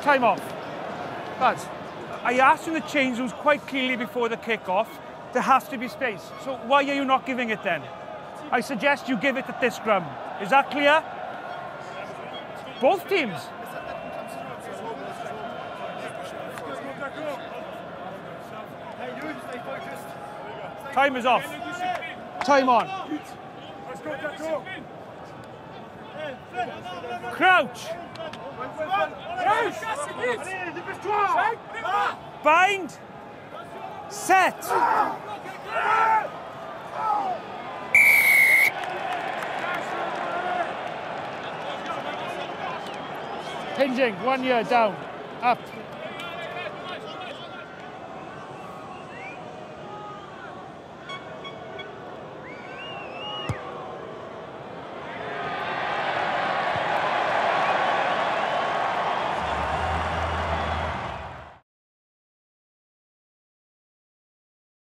Time off. Lads, I asked in the change rooms quite clearly before the kick-off, there has to be space. So why are you not giving it then? I suggest you give it at this scrum. Is that clear? Both teams. Time is off. Time on. Crouch. Bind. Set. Hinging, 1 year down, up.